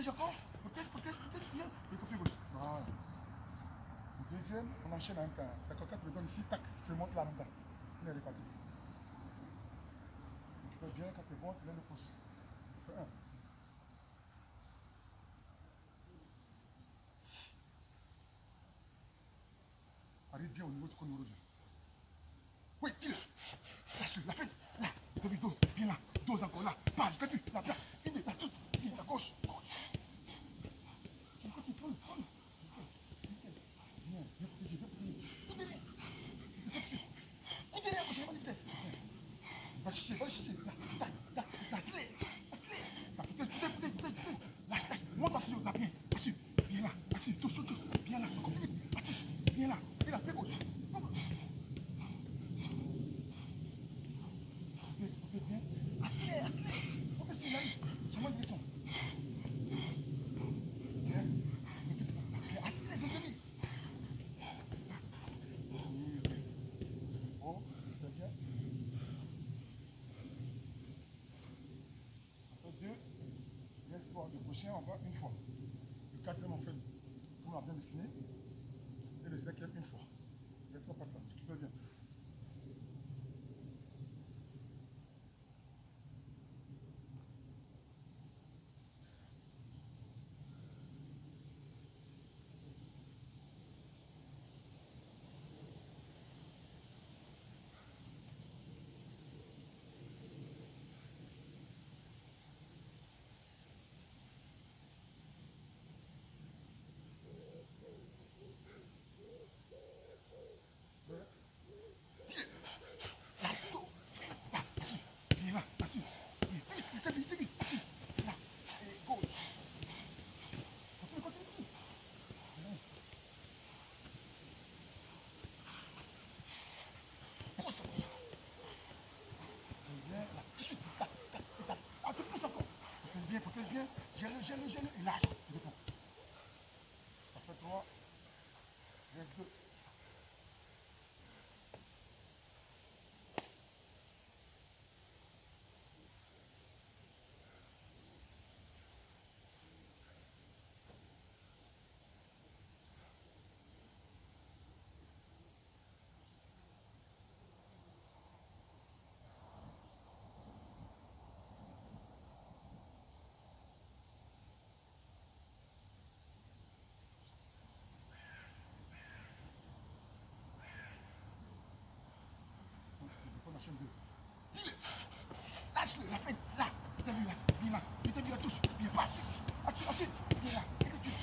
Protège encore. Protège, bien. Et ton pied gauche. Voilà. Le deuxième, on enchaîne en même temps. D'accord, quand tu me donnes ici, tac, tu te montes là en même temps. Elle est partie. Tu fais bien, quand tu es bon, tu viens de pouce. Ça fait un. Arrive bien au niveau du cône rouge. Oui, tire. Lâche-le, la fête. Là, t'as vu, dose. Viens là. Dose encore là. Parle, t'as vu. Là, là. Une, là, tout. Viens, à gauche. Quand tu peux. Viens, viens protéger, viens protéger. Coup derrière. Coup derrière, parce qu'il n'y a pas de vitesse. Va chercher, va chercher. Là, tac, tac, là, accélère. Accélère. Là, protège. Lâche, lâche. Monte là-dessus, là, bien. Assis. Viens là, assis. Touche. Viens là, encore plus vite. Assis. Viens là. Viens là, fais gauche. Bien. Accélère. Pourquoi tu l'as eu? Change de direction. Bien. Accélère, je te dis. Oh, très bien. On fait deux. Reste le prochain, on va une fois. Le quatrième, on fait comme on a bien défini. Et le cinquième, une fois. Il y a trois passages. Tu peux bien. Protège bien, gèle, et lâche. Ça fait 3, reste 2. On enchaîne 2. Dis-le. Lâche-le, la peine. Là. T'as vu, là. Viens là. T'as vu, la touche. Viens pas. Ensuite. Viens là. Et continue.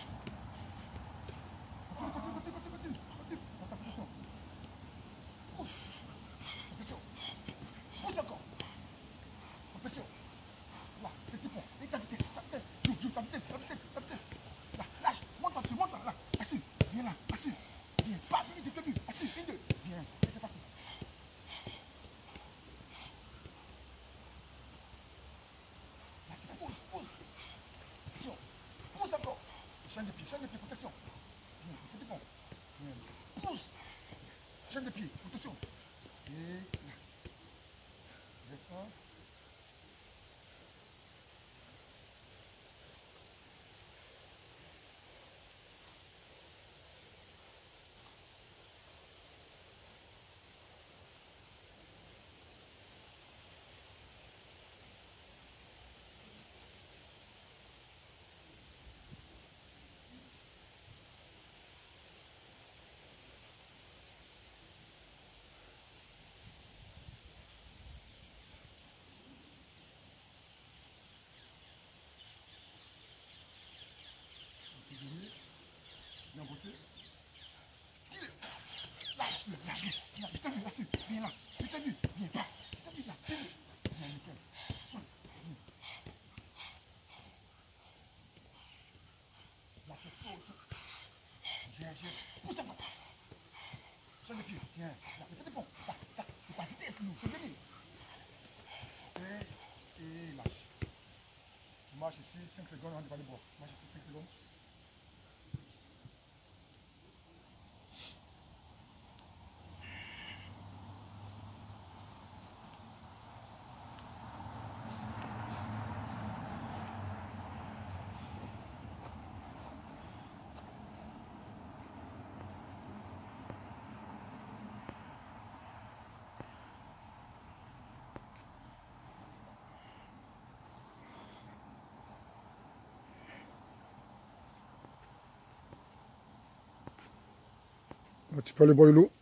Continue. Dans ta position. Pousse. Pression. Pousse encore. Pression. Là. Petit pont. Et ta vitesse. Joue ta vitesse. Là. Lâche. Monte là-dessus. Là. Assis. Viens là. Assis. Viens. Pas. T'as vu. Assis. Une, deux. Viens. Et c'est parti. Pousse encore. Chaîne de pied, protection. Bien, petit pont. Bien. Pousse. Chaîne de pied, protection. Et là. Reste un. Bien beauté. Dis-le. Lâche-le. Là. Je t'ai vu là-dessus. Viens là. Je t'ai vu. Viens pas. Je t'ai vu là. Viens, nickel. Là, c'est faux. Viens. Pousse encore. Chaîne de pied. Viens. Là, petit pont. Tac. C'est pas vitesse, nous. C'est venir. Et lâche. Tu marches ici 5 secondes, on va aller boire. Marche ici 5 secondes. Tu peux aller boire de l'eau.